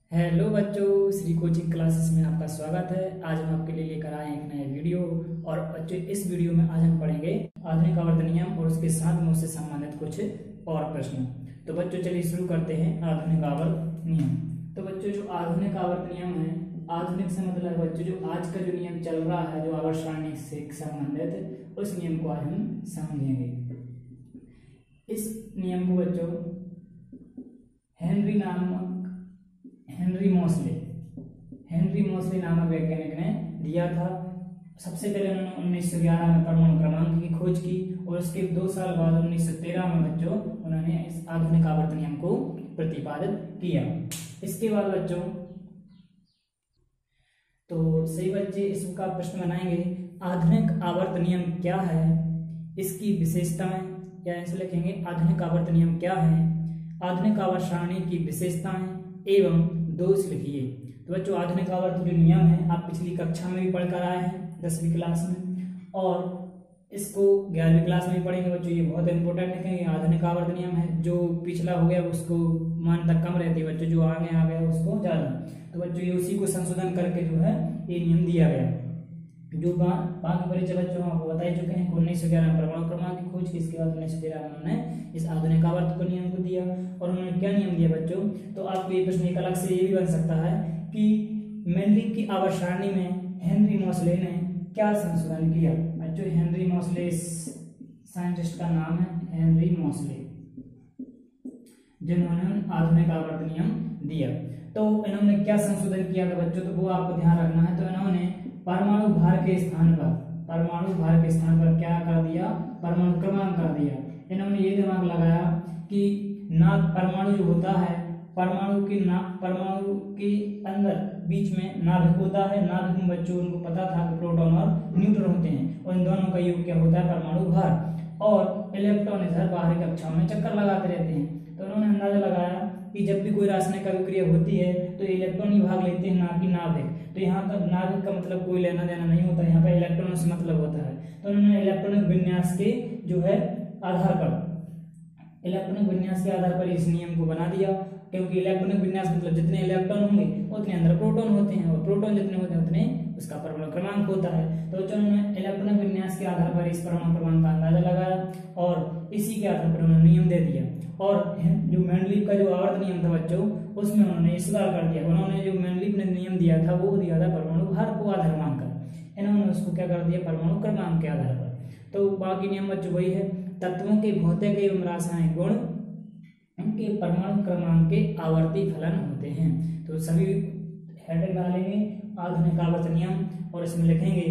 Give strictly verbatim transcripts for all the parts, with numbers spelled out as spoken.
Hello बच्चों, Shri coaching classes में आपका स्वागत है। आज हम आपके लिए लेकर आए हैं एक नए वीडियो। और बच्चों, इस वीडियो में आज हम पढ़ेंगे आधुनिक आवर्त नियम और उसके साथ में उससे संबंधित कुछ और प्रश्न। तो बच्चों चलिए शुरू करते हैं आधुनिक आवर्त नियम। तो बच्चों, जो आधुनिक आवर्त नियम है, आधुनिक से मतलब बच्चों जो आज का जो नियम चल रहा है, जो आवर्त सारणी से संबंधित, उस नियम को आज हम समझेंगे। इस नियम को बच्चों हेनरी नामक हेनरी मोसले हेनरी मोसले नामक वैज्ञानिक ने दिया था। सबसे पहले उन्होंने उन्नीस सौ ग्यारह में परमाणु क्रमांक की खोज की और उसके दो साल बाद उन्नीस सौ तेरह में बच्चों उन्होंने इस आधुनिक आवर्त नियम को प्रतिपादित किया। इसके बाद बच्चों तो सही बच्चे इसका प्रश्न बनाएंगे, आधुनिक आवर्त नियम क्या है, इसकी विशेषताएं, या ऐसे लिखेंगे आधुनिक आवर्त नियम क्या है, आधुनिक आवर्त सारणी की विशेषताएं एवं दोष लिखिए। तो बच्चों, आधुनिक आवर्त जो नियम है आप पिछली कक्षा में भी पढ़कर आए हैं दसवीं क्लास में, और इसको ग्यारहवीं क्लास में भी पढ़ेंगे बच्चों। ये बहुत इंपॉर्टेंट है कि आधुनिक आवर्त नियम है, जो पिछला हो गया उसको मान्यता कम रहती है बच्चों, जो आगे आ गया उसको ज्यादा। तो बच्चों ये उसी को संशोधन करके जो है ये नियम दिया गया। जो बाकी परिचय बच्चों हम आपको बता ही चुके हैं। उन्नीस सौ ग्यारह में परमाणु क्रमांक की खोज की, इसके बाद उन्नीस सौ तेरह में उन्होंने इस आधुनिक आवर्त को नियम को दिया। और उन्होंने क्या नियम दिया बच्चों, तो आपको ये प्रश्न एक अलग से ये भी बन सकता है कि मेंडलीव की आवर्त सारणी में हेनरी मोसले ने क्या संशोधन किया। बच्चों हेनरी मोसले साइंटिस्ट का नाम है, हेनरी मोसले, जिन्होंने आधुनिक आवर्त नियम दिया। तो इन्होंने क्या संशोधन किया था बच्चों, तो वो आपको ध्यान रखना है। तो इन्होंने परमाणु भार के स्थान पर परमाणु भार के स्थान पर क्या कर दिया, परमाणु क्रमांक कर दिया। इन्होंने ये दिमाग लगाया कि ना परमाणु जो होता है, परमाणु के ना परमाणु के अंदर बीच में नाभिक होता है। नाभिक में बच्चों उनको पता था कि प्रोटॉन और न्यूट्रॉन होते हैं, और इन दोनों का योग क्या होता है, परमाणु भार। और इलेक्ट्रॉन इधर बाहरी कक्षाओं में चक्कर लगाते रहते हैं। तो उन्होंने अंदाजा लगाया कि जब भी कोई रासायनिक अभिक्रिया होती है तो इलेक्ट्रॉन ही भाग लेते हैं, ना कि नाभिक। तो यहाँ तक नाभिक का मतलब कोई लेना देना नहीं होता, यहाँ पर इलेक्ट्रॉनों से मतलब होता है। तो उन्होंने इलेक्ट्रॉनिक विन्यास के जो है आधार पर इलेक्ट्रॉनिक विन्यास के आधार पर इस नियम को बना दिया। क्योंकि इलेक्ट्रॉनिक विन्यास मतलब जितने इलेक्ट्रॉन होंगे उतने अंदर प्रोटॉन होते हैं, और प्रोटॉन जितने होते हैं उतने उसका परमाणु क्रमांक होता है। तो उन्होंने इलेक्ट्रॉनिक विन्यास के आधार पर इस परमाणु क्रमांक का अंदाजा लगाया और इसी के आधार पर उन्होंने नियम दे दिया। और जो मेंडलीव का जो आवर्त नियम था बच्चों, उसमें उन्होंने सुधार कर दिया। उन्होंने जो मेंडलीव ने नियम दिया था वो दिया था परमाणु भार को आधार मानकर, इन्होंने उसको क्या कर दिया, परमाणु क्रमांक के आधार पर। तो बाकी नियम बच्चों वही है, तत्वों के भौतिक एवं रासायनिक गुण उनके परमाणु क्रमांक के आवर्ती फलन होते हैं। तो सभी हेडिंग डालेंगे आधुनिक आवर्त नियम, और इसमें लिखेंगे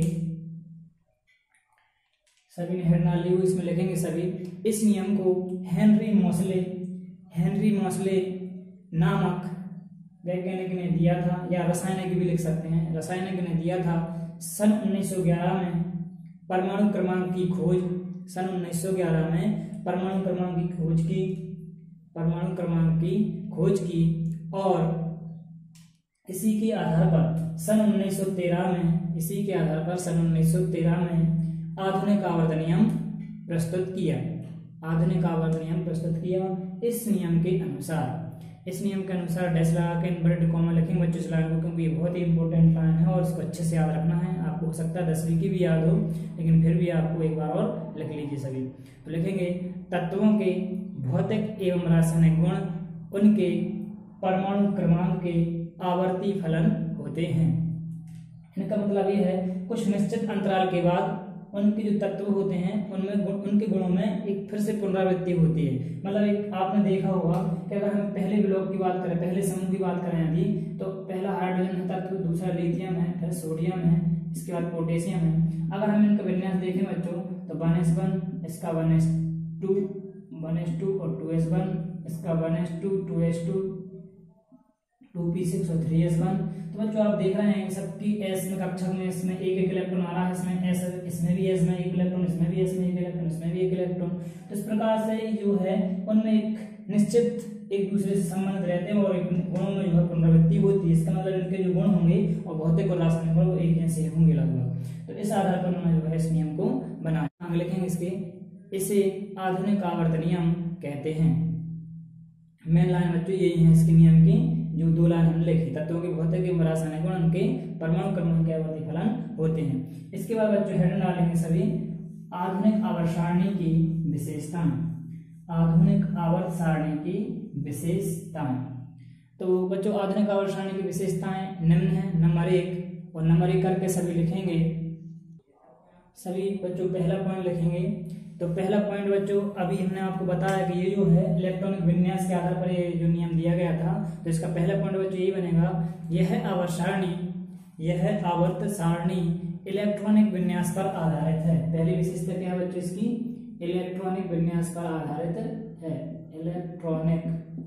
सभी ने हेड डाल ली हुई, इसमें लिखेंगे सभी। इस नियम को हेनरी मोसले हेनरी मोसले नामक वैज्ञानिक ने दिया था, या रसायनिक भी लिख सकते हैं, रसायनिक ने दिया था सन उन्नीस सौ ग्यारह में परमाणु क्रमांक की खोज सन उन्नीस सौ ग्यारह में परमाणु क्रमांक की खोज की परमाणु क्रमांक की खोज की और इसी के आधार पर सन उन्नीस सौ तेरह में इसी के आधार पर सन उन्नीस सौ तेरह में आधुनिक आवर्त नियम प्रस्तुत किया आधुनिक आवर्त नियम प्रस्तुत किया। इस नियम के अनुसार इस नियम के अनुसार डैश लगा के इन्वर्टेड कॉमा लिखेंगे बच्चों इस लाइन को, क्योंकि ये बहुत ही इंपॉर्टेंट लाइन है और इसको अच्छे से याद रखना है। आपको हो सकता है दसवीं की भी याद हो, लेकिन फिर भी आपको एक बार और लिख लीजिए सभी। तो लिखेंगे तत्वों के भौतिक एवं रासायनिक गुण उनके परमाणु क्रमांक के आवर्ती फलन होते हैं। इनका मतलब ये है कुछ निश्चित अंतराल के बाद उनके जो तत्व होते हैं उनमें गुण, उनके गुणों में एक फिर से पुनरावृत्ति होती है। मतलब एक आपने देखा होगा कि अगर हम पहले ब्लॉक की बात करें, पहले समूह की बात करें यदि, तो पहला हाइड्रोजन है तत्व, दूसरा लिथियम है, फिर सोडियम है, इसके बाद पोटेशियम है। अगर हम इनका विन्यास देखें बच्चों तो वन एस वन, इसका one s two one s two और टू एस वन, इसका one s two two s two two p six और थ्री एस वन। तो बच्चों आप देख रहे हैं सबकी एस में कक्षक में इसमें एक एक इलेक्ट्रॉन आ रहा है, इसमें एस इसमें भी एस में एक इलेक्ट्रॉन, इसमें भी एस में एक इलेक्ट्रॉन, इसमें भी एक इलेक्ट्रॉन। तो इस प्रकार से जो है उनमें एक निश्चित एक दूसरे से संबंध रहते हैं और एक गुणों में जो है पुनरावृत्ति होती है। इसका मतलब इनके जो गुण होंगे और भौतिक और रासायनिक गुण वो एक जैसे होंगे लगभग। तो इस आधार पर उन्होंने जो है इस नियम को बनाया। आगे लिखेंगे इसके इसे आधुनिक आवर्त नियम कहते हैं। मेन लाइन बच्चों यही है इसके नियम की, जो दो लाइन हमने लिखी, तत्वों के भौतिक एवं रासायनिक गुण उनके परमाणु क्रमों के आवर्ती फलन होते हैं। इसके बाद बच्चों हेडर डालेंगे सभी आधुनिक आवर्त सारणी की विशेषताएं। आधुनिक आवर्त सारणी की विशेषताएं, तो बच्चों आधुनिक आवर्त सारणी की विशेषताएं निम्न है। नंबर एक और नंबर एक करके सभी लिखेंगे। सभी बच्चों पहला पॉइंट लिखेंगे। तो पहला पॉइंट बच्चों अभी हमने आपको बताया कि ये जो है इलेक्ट्रॉनिक विन्यास के आधार पर ये जो नियम दिया गया था, तो इसका पहला पॉइंट बच्चों यही बनेगा, यह आवर्त सारणी यह आवर्त सारणी इलेक्ट्रॉनिक विन्यास पर आधारित है। पहली विशेषता क्या है बच्चों इसकी, इलेक्ट्रॉनिक विन्यास पर आधारित है। इलेक्ट्रॉनिक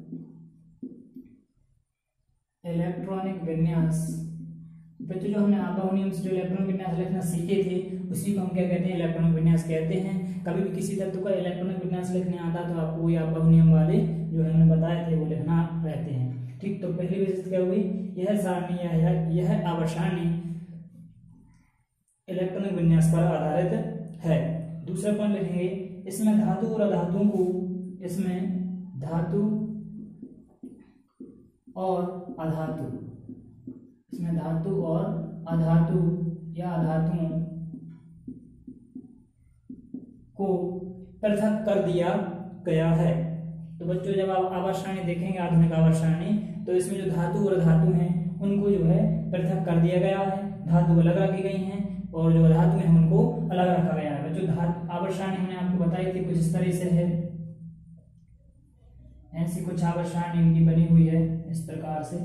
इलेक्ट्रॉनिक विन्यास बच्चों जो हमने आबा नियम से जो इलेक्ट्रॉनिक विन्यास लिखना सीखे थे उसी को हम क्या कहते हैं, इलेक्ट्रॉनिक विन्यास कहते हैं। कभी भी किसी तत्व का इलेक्ट्रॉनिक विन्यास लिखने आता तो आपको वही आबा नियम वाले जो हमने बताए थे वो लिखना रहते हैं। ठीक, तो पहली विशेषता क्या हुई, यह सारणी यह यह आवर्त सारणी इलेक्ट्रॉनिक विन्यास पर आधारित है। दूसरा पॉइंट लिखेंगे, इसमें धातु और अधातुओं को इसमें धातु और अधातु इसमें धातु और अधातु या अधातुओं को पृथक कर दिया गया है। तो बच्चों जब आप आवर्त सारणी देखेंगे, आधुनिक आवर्त सारणी, तो इसमें जो धातु और धातु हैं उनको जो है पृथक कर दिया गया है। धातु अलग रखी गई हैं और जो धातु हैं उनको अलग रखा गया है। बच्चों धातु आवर्त सारणी हमने आपको बताई थी कुछ इस तरह से है, ऐसी कुछ आवर्त सारणी इनकी बनी हुई है इस प्रकार से।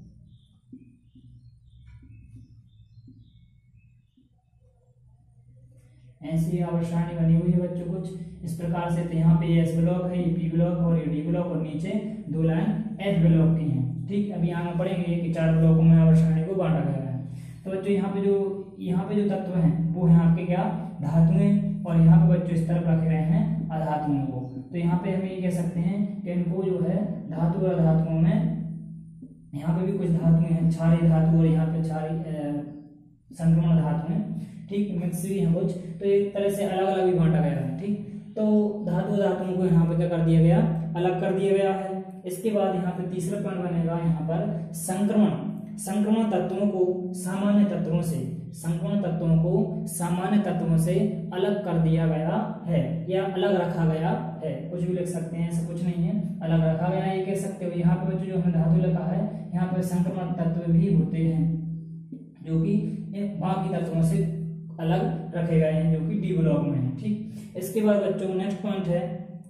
ऐसी आवर्त सारणी बनी हुई है बच्चों कुछ इस प्रकार से। तो यहाँ पे एस ब्लॉक है, पी ब्लॉक और डी ब्लॉक और नीचे दो लाइन एच ब्लॉक की हैं। ठीक, अभी आगे पढ़ेंगे कि चार ब्लॉकों में आवर्त सारणी को बांटा गया है। तो बच्चों यहाँ पे जो यहाँ पे जो तत्व हैं वो हैं आपके क्या, धातुएं, और यहाँ पे बच्चों इस तरफ रखे गए हैं अधातुओं को। तो यहाँ पे हम ये कह सकते हैं कि इनको जो है धातु और धातुओं में, यहाँ पे भी कुछ धातुएं हैं, क्षारीय धातु और यहाँ पे क्षारीय संक्रमण धातु हैं। ठीक, मिक्स भी है कुछ, तो एक तरह से अलग अलग भी बांटा गया है। ठीक, तो धातु धातुओं को यहाँ पे क्या कर दिया गया, अलग कर दिया गया है। इसके बाद यहाँ पे तीसरा पॉइंट बनेगा यहाँ पर संक्रमण। संक्रमण तत्वों को सामान्य तत्वों से संक्रमण तत्वों को सामान्य तत्वों से अलग कर दिया गया है या अलग रखा गया है। कुछ भी लिख सकते हैं, ऐसा कुछ नहीं है, अलग रखा गया है ये कह सकते हो। यहाँ पे बच्चों जो हमने धातु लिखा है, यहाँ पे संक्रमण तत्व भी होते हैं जो कि बाकी तत्वों से अलग रखे गए हैं, जो कि डी ब्लॉक में है। ठीक, इसके बाद बच्चों नेक्स्ट पॉइंट है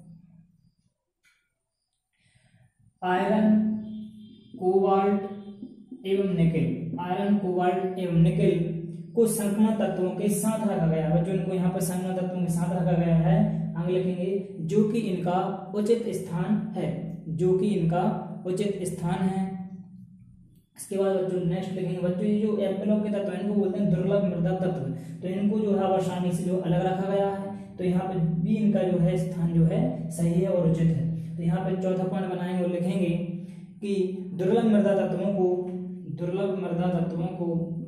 आयरन, कोबाल्ट एवं निकेल। आयरन, कोबाल्ट एवं निकेल को संक्रमण तत्वों के साथ रखा गया है। बच्चों इनको यहाँ पर संक्रमण तत्वों के साथ रखा गया है, आगे लिखेंगे जो कि इनका उचित स्थान है, जो कि इनका उचित स्थान है। इसके बाद बच्चों नेक्स्ट लिखेंगे बच्चों ये जो एफ ब्लॉक के तत्व इनको बोलते हैं दुर्लभ मृदा तत्व। तो इनको जो है आवर्त सारणी से जो अलग रखा गया है, तो यहाँ पे भी इनका जो है स्थान जो है सही है और उचित है। तो यहाँ पे चौथा पॉइंट बनाएंगे और लिखेंगे कि दुर्लभ मृदा तत्वों को दुर्लभ मृदा तत्वों को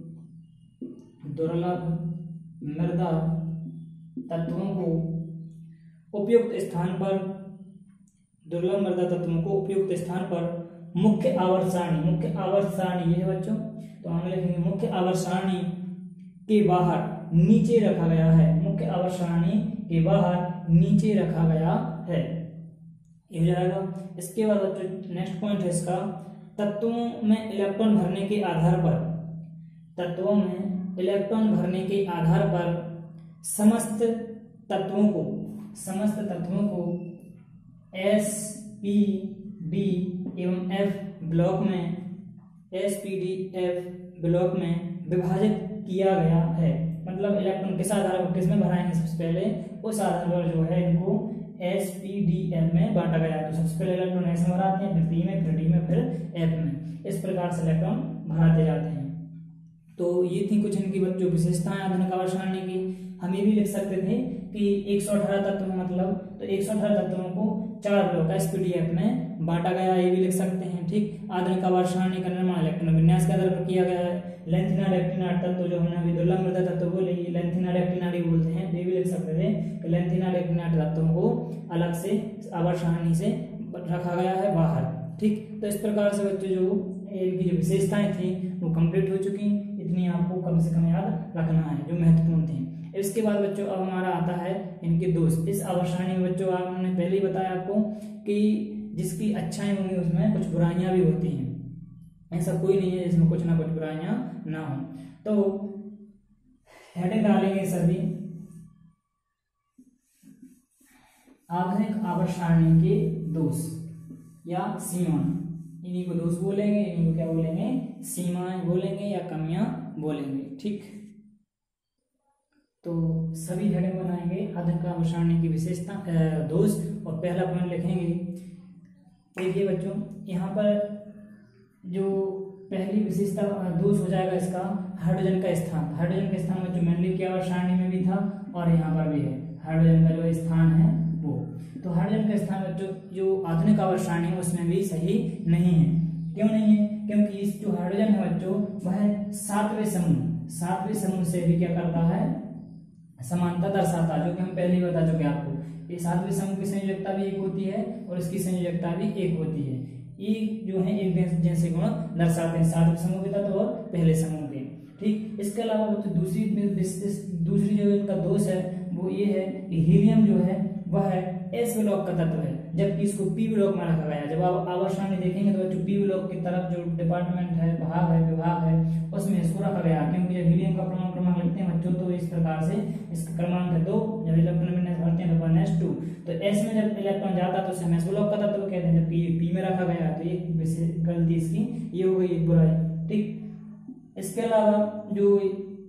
दुर्लभ मृदा तत्वों को उपयुक्त स्थान पर दुर्लभ मृदा तत्वों को उपयुक्त स्थान पर मुख्य आवर्त सारणी मुख्य आवर्त सारणी ये है बच्चों, तो आगे लिखेंगे मुख्य आवर्त सारणी के बाहर नीचे रखा गया है। मुख्य आवर्त सारणी के बाहर नीचे रखा गया है, ये हो जाएगा। इसके बाद बच्चों नेक्स्ट पॉइंट है इसका तत्वों में इलेक्ट्रॉन भरने के आधार पर तत्वों में इलेक्ट्रॉन भरने के आधार पर समस्त तत्वों को समस्त तत्वों को एस पी डी एवं एफ ब्लॉक में s p d f block में विभाजित किया गया है। मतलब इलेक्ट्रॉन किस आधार पर किसमें भराएंगे, सबसे पहले उस आधार पर जो है इनको एस पी डी एफ में बांटा गया है। तो सबसे पहले इलेक्ट्रॉन ऐसे भराते हैं, फिर पी में, फिर डी में, फिर एफ में, इस प्रकार से इलेक्ट्रॉन भराते जाते हैं। तो ये थी कुछ इनकी बच्चों विशेषताएं आधुनिक आवर्त सारणी की। हम ये भी लिख सकते थे कि एक सौ अठारह तत्व मतलब तो एक सौ अठारह तत्वों को चार block s p d f में बांटा गया, ये भी लिख सकते हैं। ठीक, आधुनिक आवर्त सारणी का निर्माण इलेक्ट्रॉन विन्यास के आधार पर किया गया है। लेंथिना डेक्टिनाट तत्व जो हमने अभी दुर्लभ मृदा तत्व बोले, लेंथिना डेक्टिनाट बोलते हैं, तो ये भी लिख सकते थे कि लेंथिना डेक्टिनाट तत्वों को अलग से आवर्त सारणी से रखा गया है बाहर। ठीक, तो इस प्रकार से बच्चों जो इनकी जो विशेषताएं थी वो कंप्लीट हो चुकी, इतनी आपको कम से कम याद रखना है जो महत्वपूर्ण थी। इसके बाद बच्चों अब हमारा आता है इनके दोष। इस आवर्त सारणी में बच्चों आपने पहले ही बताया आपको कि जिसकी अच्छाई होंगी उसमें कुछ बुराइयां भी होती हैं, ऐसा कोई नहीं है जिसमें कुछ ना कुछ बुराइयां ना हो। तो हेडिंग डालेंगे सभी आधुनिक आवर्त सारणी के दोष या सीमा, इन्हीं को दोष बोलेंगे, इन्हीं को क्या बोलेंगे, सीमाएं बोलेंगे या कमियां बोलेंगे। ठीक, तो सभी हेडिंग बनाएंगे आधुनिक आवर्त सारणी की विशेषता दोष, और पहला पॉइंट लिखेंगे। देखिए बच्चों यहाँ पर जो पहली विशेषता दोष हो जाएगा इसका हाइड्रोजन का स्थान। हाइड्रोजन का स्थान बच्चों मेंडलीव की आवर्त सारणी में भी था और यहाँ पर भी है, हाइड्रोजन का जो स्थान है वो। तो हाइड्रोजन का स्थान बच्चों जो आधुनिक आवर्त सारणी है उसमें भी सही नहीं है। क्यों नहीं है? क्योंकि इस जो हाइड्रोजन है बच्चों वह सातवें समूह सातवें समूह से भी क्या करता है, समानता दर्शाता, जो कि हम पहले ही बता चुके आपको। ये सातवें समूह की संयोजकता भी एक होती है और इसकी संयोजकता भी एक होती है। ये जो है एक जैसे गुण दर्शाते हैं, सातवें समूह के तत्व और पहले समूह के। ठीक, इसके अलावा बच्चों दूसरी दूसरी जो इनका दोष है वो ये है कि हीलियम जो है वह एस ब्लॉक का तत्व है, जबकि इसको पी ब्लॉक में रखा गया है। जब आप आवर्त सारणी देखेंगे तो बच्चों पी ब्लॉक की तरफ जो डिपार्टमेंट है, भाग है, विभाग है, उसमें इसको रखा गया है। क्योंकि जब हीलियम का परमाणु क्रमांक लिखते हैं बच्चों तो इस प्रकार से इसका क्रमांक है दो, जब इलेक्ट्रॉन विन्यास भरते हैं तो वन एस टू, तो एस में जब इलेक्ट्रॉन जाता है तो उसे एस ब्लॉक का तत्व कहते हैं, जब पी पी में रखा गया है तो ये गलती इसकी ये हो गई, एक बुराई। ठीक, इसके अलावा जो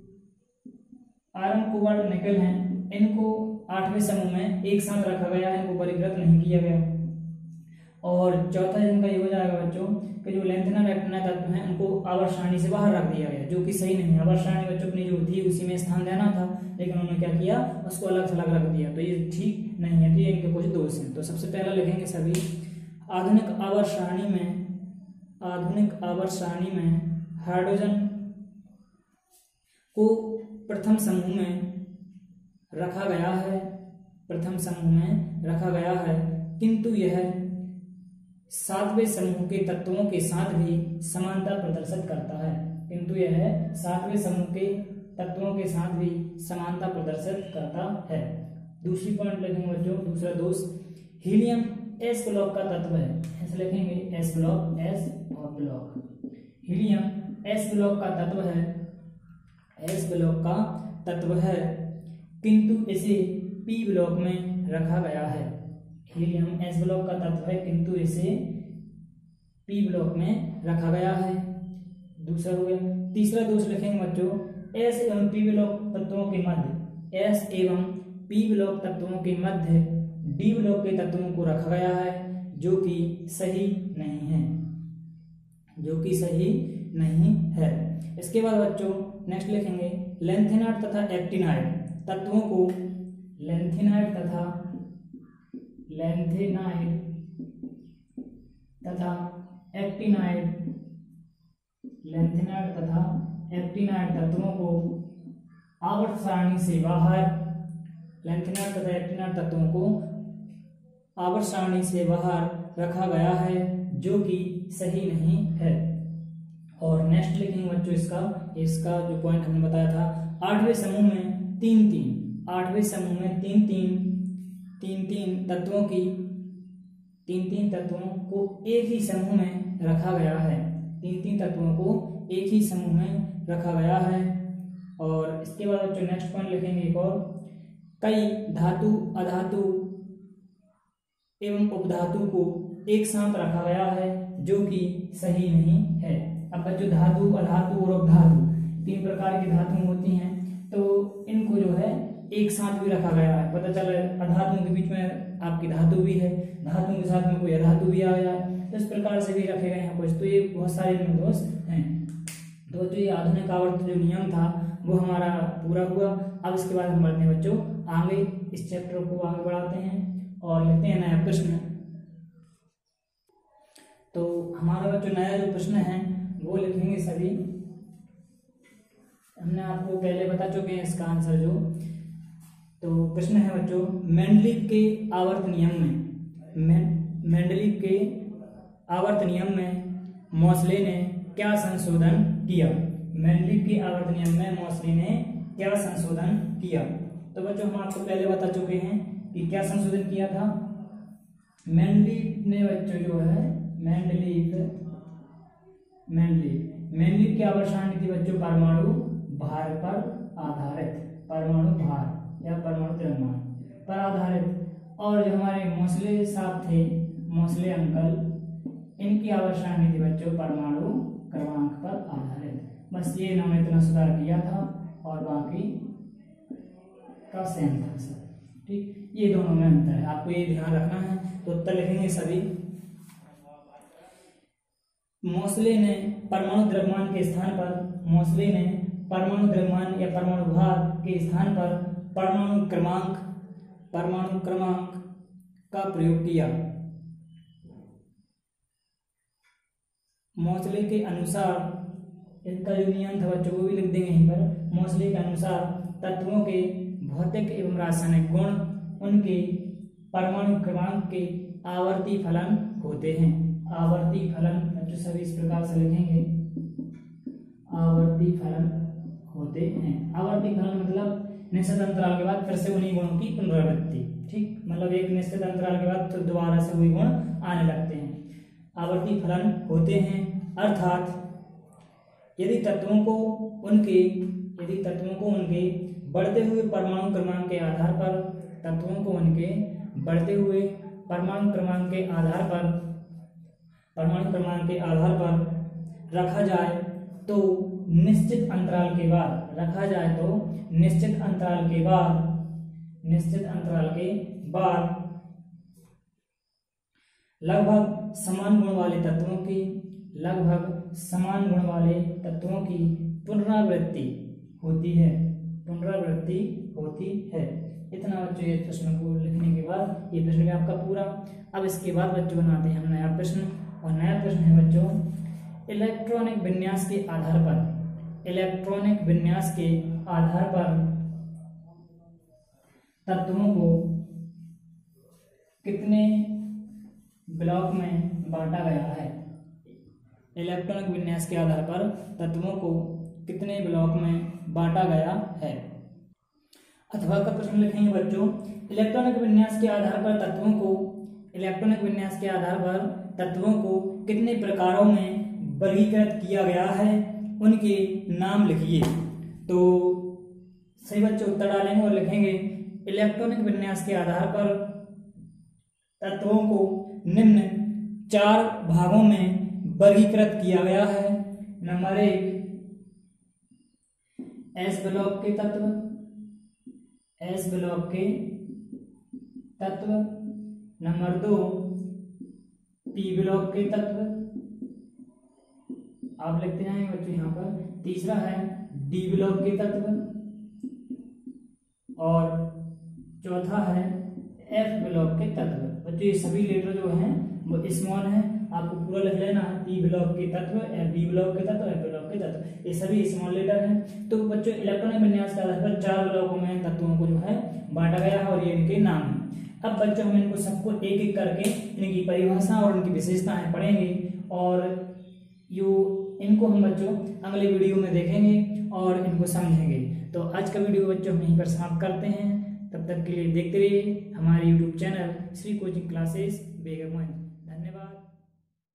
आयरन कोबाल्ट निकल है इनको आठवें समूह में एक साथ रखा गया है, इनको परिकृत नहीं किया गया। और चौथा जिनका ये हो जाएगा बच्चों कि जो लेंथेनर एक्टिनाइड तत्व हैं उनको आवर्त सारणी से बाहर रख दिया गया, जो कि सही नहीं है। आवर्त सारणी बच्चों अपनी जो थी उसी में स्थान देना था, लेकिन उन्होंने क्या किया, उसको अलग अलग रख दिया, तो ये ठीक नहीं है। तो ये इनके कुछ दोष हैं। तो सबसे पहला लिखेंगे सभी आधुनिक आवर्त सारणी में आधुनिक आवर्त सारणी में हाइड्रोजन को प्रथम समूह में रखा गया है प्रथम समूह में रखा गया है किंतु यह सातवें समूह के तत्वों के साथ भी समानता प्रदर्शित करता है किंतु यह सातवें समूह के तत्वों के साथ भी समानता प्रदर्शित करता है। दूसरी पॉइंट लिखेंगे बच्चों, दूसरा दोष, हीलियम एस ब्लॉक का तत्व है। ऐसे लिखेंगे एस ब्लॉक, एस और ब्लॉक। हीलियम एस ब्लॉक का तत्व है एस ब्लॉक का तत्व है किंतु इसे पी ब्लॉक में रखा गया है। हीलियम एस ब्लॉक का तत्व है किंतु इसे पी ब्लॉक में रखा गया है। दूसरा हो गया। तीसरा दोष लिखेंगे बच्चों, एस एवं पी ब्लॉक तत्वों के मध्य एस एवं पी ब्लॉक तत्वों के मध्य डी ब्लॉक के तत्वों को रखा गया है, जो कि सही नहीं है जो कि सही नहीं है। इसके बाद बच्चों नेक्स्ट लिखेंगे लेंथेनाइड तथा एक्टिनाइड तत्वों को लेंथेनाइड तथा लेंथेनाइड तथा एक्टिनाइड लेंथेनाइड तथा एक्टिनाइड तत्वों को आवर्त सारणी से बाहर लेंथेनाइड तथा एक्टिनाइड तत्वों को आवर्त सारणी से बाहर रखा गया है, जो कि सही नहीं है। और नेक्स्ट लिखेंगे बच्चों इसका इसका जो पॉइंट हमने बताया था, आठवें समूह में तीन तीन आठवें समूह में तीन तीन तीन तीन तत्वों की तीन तीन तत्वों को एक ही समूह में रखा गया है तीन तीन तत्वों को एक ही समूह में रखा गया है। और इसके बाद बच्चों नेक्स्ट पॉइंट लिखेंगे एक और, कई धातु अधातु एवं उपधातु को एक साथ रखा गया है, जो कि सही नहीं है। अब बच्चों धातु अधातु और उपधातु तीन प्रकार की धातु होती हैं, तो इनको जो है एक साथ भी रखा गया है। पता चला अधातुओं के बीच में आपकी धातु भी है, धातुओं के साथ में कोई अधातु भी आ जाए, तो इस प्रकार से भी रखे गए हैं कुछ। तो ये बहुत सारे इनमें दोष हैं। तो जो ये आधुनिक आवर्त जो नियम था वो हमारा पूरा हुआ। अब इसके बाद हम बढ़ते हैं बच्चों आगे, इस चैप्टर को आगे बढ़ाते हैं और लेते हैं नया प्रश्न। तो हमारा बच्चों नया जो प्रश्न है वो लिखेंगे सभी, हमने आपको पहले बता चुके हैं इसका आंसर जो। तो प्रश्न है बच्चों, मेंडलीव के आवर्त नियम में मेंडलीव के आवर्त नियम में मोसले ने क्या संशोधन किया? मेंडलीव के आवर्त नियम में मोसले ने क्या संशोधन किया? तो बच्चों हम आपको पहले बता चुके हैं कि क्या संशोधन किया था। मेंडलीव ने बच्चों जो है मेंडलीव मेंडलीव मेंडलीव की आवर्षण नीति बच्चों परमाणु भार पर आधारित, परमाणु भार या परमाणु द्रव्यमान पर आधारित। और जो हमारे मोसले साहब थे, मोसले अंकल, इनकी आवर्षण नीति बच्चों परमाणु क्रमांक पर आधारित। बस ये इन्होंने इतना सुधार किया था और बाकी का सेम था सर। ठीक, ये दोनों में अंतर है, आपको ये ध्यान रखना है। तो उत्तर लिखेंगे सभी। मोसले ने परमाणु द्रव्यमान के स्थान पर मोसले ने परमाणु द्रव्यमान या परमाणु भार के स्थान पर परमाणु क्रमांक परमाणु क्रमांक का प्रयोग किया। मोसले के अनुसार इनका जो नियम था बच्चों वो भी लिख देंगे यहीं पर। मोसले के अनुसार तत्वों के भौतिक एवं रासायनिक गुण उनके परमाणु क्रमांक के आवर्ती फलन होते हैं। आवर्ती फलन बच्चों सभी इस प्रकार से लिखेंगे, आवर्ती फलन होते हैं। आवर्ती फलन मतलब निश्चित अंतराल के बाद फिर से उन्हीं गुणों की पुनरावृत्ति। ठीक, मतलब एक निश्चित अंतराल के बाद तो दोबारा से वही गुण आने लगते हैं। आवर्ती फलन होते हैं अर्थात यदि तत्वों को उनके यदि तत्वों को उनके बढ़ते हुए परमाणु क्रमांक के आधार पर तत्वों को उनके बढ़ते हुए परमाणु क्रमांक के आधार पर परमाणु क्रमांक के आधार पर रखा जाए तो निश्चित अंतराल के बाद रखा जाए तो निश्चित अंतराल के बाद निश्चित अंतराल के बाद लगभग समान गुण वाले तत्वों की लगभग समान गुण वाले तत्वों की पुनरावृत्ति होती है पुनरावृत्ति होती है। इतना बच्चों ये प्रश्न को लिखने के बाद ये प्रश्न भी आपका पूरा। अब इसके बाद बच्चों बनाते हैं हम नया प्रश्न, और नया प्रश्न है बच्चों इलेक्ट्रॉनिक विन्यास के आधार पर इलेक्ट्रॉनिक विन्यास के आधार पर तत्वों को कितने ब्लॉक में बांटा गया है। इलेक्ट्रॉनिक विन्यास के आधार पर तत्वों को कितने ब्लॉक में बांटा गया है। अथवा का प्रश्न लिखेंगे बच्चों इलेक्ट्रॉनिक विन्यास के आधार पर तत्वों को इलेक्ट्रॉनिक विन्यास के आधार पर तत्वों को कितने प्रकारों में वर्गीकृत किया गया है, उनके नाम लिखिए। तो सही बच्चों उत्तर डालेंगे और लिखेंगे इलेक्ट्रॉनिक विन्यास के आधार पर तत्वों को निम्न चार भागों में वर्गीकृत किया गया है। नंबर एक एस ब्लॉक के तत्व एस ब्लॉक के तत्व। नंबर दो पी ब्लॉक के तत्व, आप लिखते जाएंगे बच्चों यहाँ पर। तीसरा है डी ब्लॉक के तत्व और चौथा है एफ ब्लॉक के तत्व। बच्चों ये सभी लेटर जो हैं वो स्मॉल हैं, आपको पूरा लिख लेना है। टी ब्लॉक के तत्व, डी ब्लॉक के तत्व, एफ ब्लॉक के तत्व, ये सभी स्मॉल लेटर हैं। तो बच्चों इलेक्ट्रॉनिक विन्यास के आधार पर चार ब्लॉकों में तत्वों को जो है बांटा गया है और ये इनके नाम हैं। अब बच्चों हम इनको सबको एक एक करके इनकी परिभाषा और उनकी विशेषताएं पढ़ेंगे और यो इनको हम बच्चों अगले वीडियो में देखेंगे और इनको समझेंगे। तो आज का वीडियो बच्चों हम यहीं पर समाप्त करते हैं। तब तक के लिए देखते रहिए हमारे YouTube channel Shri coaching classes Begamganj. धन्यवाद।